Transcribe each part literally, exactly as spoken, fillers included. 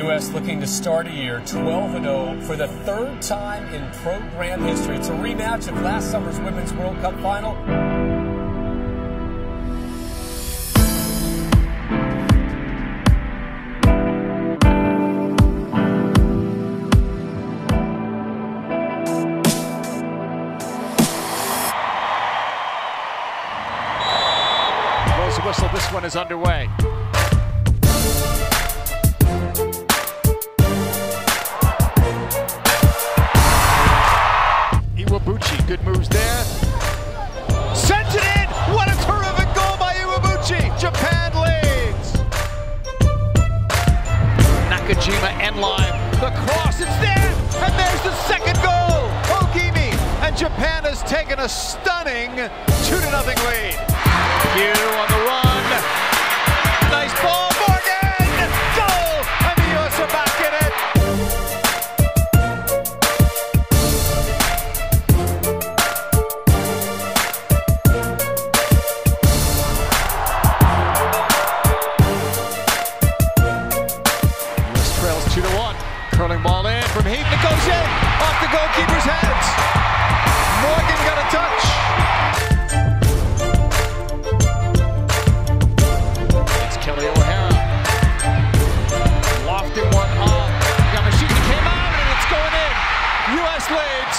U S looking to start a year twelve and oh for the third time in program history. It's a rematch of last summer's Women's World Cup final. Blows the whistle, this one is underway. Good moves there. Sent it in! What a terrific goal by Iwabuchi! Japan leads! Nakajima end line. The cross, it's there! And there's the second goal! Ogimi! And Japan has taken a stunning two to nothing lead. Hugh on the run. Nice ball, Morgan! Goal! And the U S are back in it! two to one. Curling ball in from Heath. It goes in off the goalkeeper's heads. Morgan got a touch. It's Kelly O'Hara. Lofting one off. Yamashita came out and it's going in. U S leads.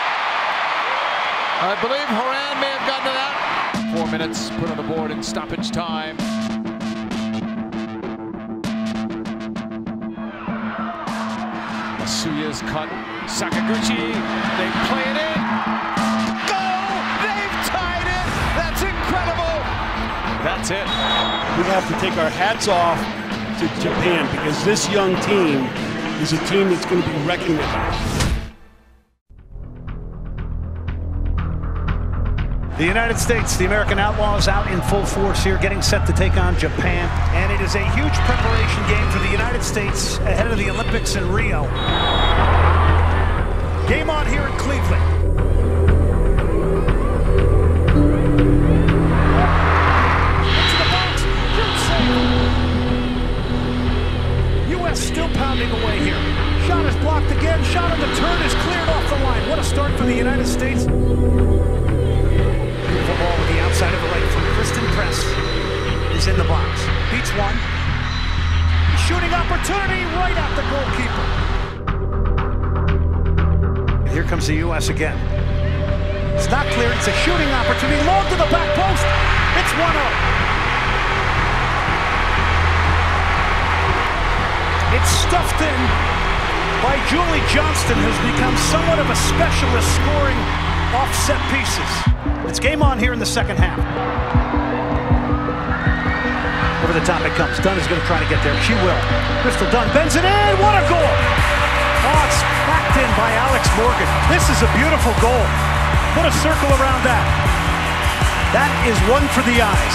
I believe Horan may have gotten to that. Four minutes put on the board in stoppage time. Suya's cut. Sakaguchi. They play it in. Goal! They've tied it! That's incredible! That's it. We have to take our hats off to Japan because this young team is a team that's going to be reckoned with. The United States, the American Outlaws, out in full force here, getting set to take on Japan. And it is a huge preparation game for the United States ahead of the Olympics in Rio. Game on here in Cleveland. Into the box. U S still pounding away here. Shot is blocked again. Shot on the turn is cleared off the line. What a start for the United States. Beautiful ball with the outside of the leg from Kristen Press is in the box. Beats one. Shooting opportunity right at the goalkeeper. Here comes the U S again. It's not clear. It's a shooting opportunity. Long to the back post. It's one oh. It's stuffed in by Julie Johnston, who's become somewhat of a specialist scoring off set pieces. It's game on here in the second half. Over the top it comes. Dunn is going to try to get there. She will. Crystal Dunn bends it in. What a goal! Oh, it's backed in by Alex Morgan. This is a beautiful goal. Put a circle around that. That is one for the eyes.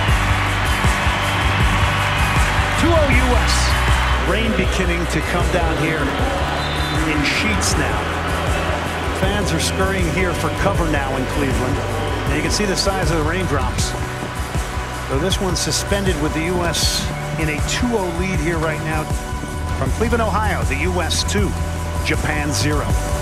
two oh U S. Rain beginning to come down here in sheets now. Fans are scurrying here for cover now in Cleveland. And you can see the size of the raindrops. So this one's suspended with the U S in a two oh lead here right now. From Cleveland, Ohio, the U S two, Japan zero.